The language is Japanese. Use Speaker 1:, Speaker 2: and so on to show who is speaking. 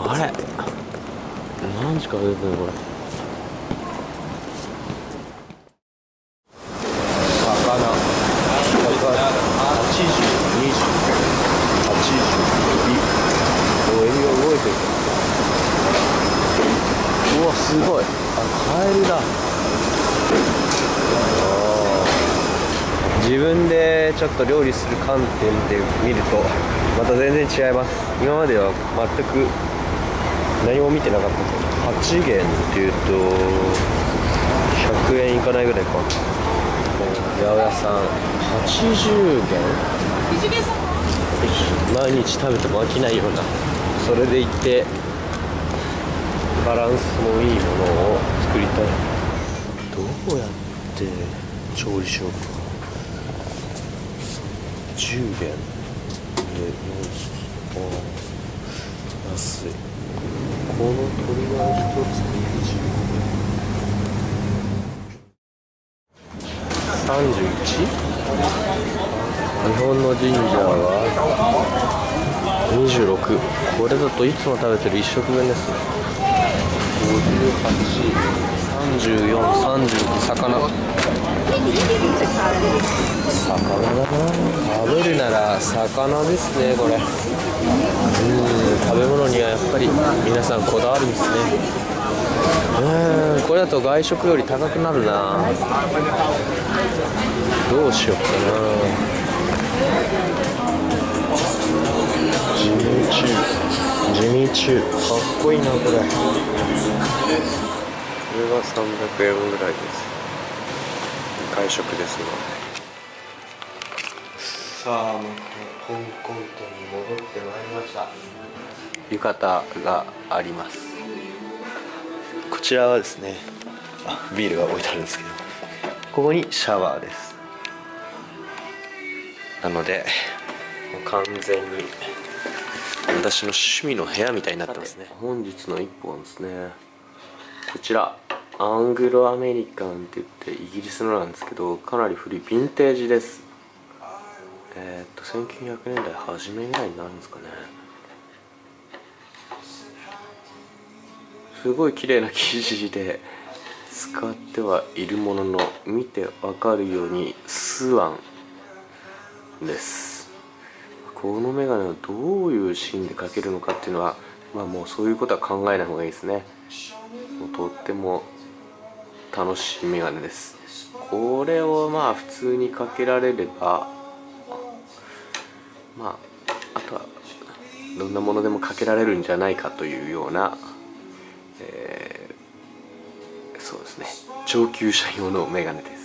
Speaker 1: あれ何時から出てるのこれ。魚80、20、80、エビ。お、エビが動いてる。うわ、すごい。カエルだ。自分でちょっと料理する観点で見るとまた全然違います。今までは全く何も見てなかった。8元っていうと100円いかないぐらいか。八百屋さん80元、毎日食べても飽きないような、それでいてバランスもいいものを作りたい。どうやって調理しようか。10元で4匹。安い。この鳥が1つで10元。31？ 日本のジンジャーは26。これだといつも食べてる1食分ですね。58、34、39。魚だな。食べるなら魚ですね。これ食べ物にはやっぱり皆さんこだわるんですね。これだと外食より高くなるな。どうしようかな。地味中かっこいいな。これが300円ぐらいです。外食ですので。さあ、また香港店に戻ってまいりました。浴衣があります。こちらはですね、ビールが置いてあるんですけど、ここにシャワーです。なのでもう完全に私の趣味の部屋みたいになってますね。本日の一本ですね、こちらアングロアメリカンって言ってイギリスのなんですけど、かなり古いヴィンテージです。1900年代初めぐらいになるんですかね。すごい綺麗な生地で使ってはいるものの、見てわかるようにスワンです。このメガネをどういうシーンでかけるのかっていうのは、もうそういうことは考えない方がいいですね。もうとっても楽しいメガネです。これを普通にかけられれば、あとはどんなものでもかけられるんじゃないかというような、そうですね、上級者用のメガネです。